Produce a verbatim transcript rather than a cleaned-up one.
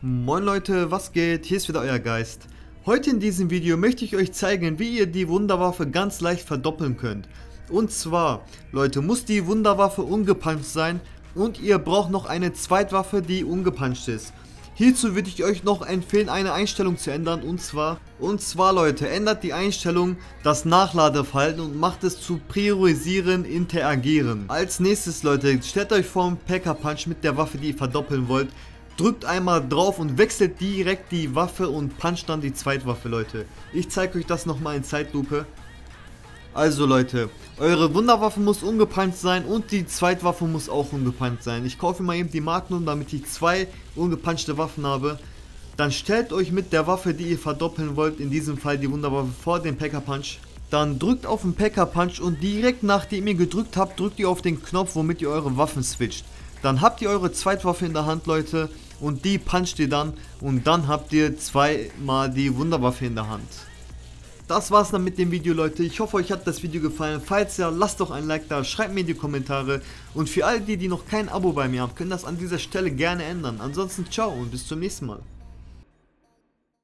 Moin Leute, was geht? Hier ist wieder euer Geist. Heute in diesem Video möchte ich euch zeigen, wie ihr die Wunderwaffe ganz leicht verdoppeln könnt. Und zwar, Leute, muss die Wunderwaffe ungepuncht sein und ihr braucht noch eine Zweitwaffe, die ungepuncht ist. Hierzu würde ich euch noch empfehlen, eine Einstellung zu ändern, und zwar, und zwar Leute, ändert die Einstellung das Nachladeverhalten und macht es zu priorisieren, interagieren. Als nächstes, Leute, stellt euch vor einen Pack-a-Punch mit der Waffe, die ihr verdoppeln wollt. Drückt einmal drauf und wechselt direkt die Waffe und puncht dann die Zweitwaffe, Leute. Ich zeige euch das nochmal in Zeitlupe. Also Leute, eure Wunderwaffe muss ungepuncht sein und die Zweitwaffe muss auch ungepuncht sein. Ich kaufe mal eben die Magnum, damit ich zwei ungepunchte Waffen habe. Dann stellt euch mit der Waffe, die ihr verdoppeln wollt, in diesem Fall die Wunderwaffe, vor den Pack-a-Punch. Dann drückt auf den Pack-a-Punch und direkt nachdem ihr gedrückt habt, drückt ihr auf den Knopf, womit ihr eure Waffen switcht. Dann habt ihr eure Zweitwaffe in der Hand, Leute, und die puncht ihr dann und dann habt ihr zweimal die Wunderwaffe in der Hand. Das war's dann mit dem Video, Leute. Ich hoffe, euch hat das Video gefallen. Falls ja, lasst doch ein Like da, schreibt mir in die Kommentare. Und für all die, die noch kein Abo bei mir haben, können das an dieser Stelle gerne ändern. Ansonsten ciao und bis zum nächsten Mal.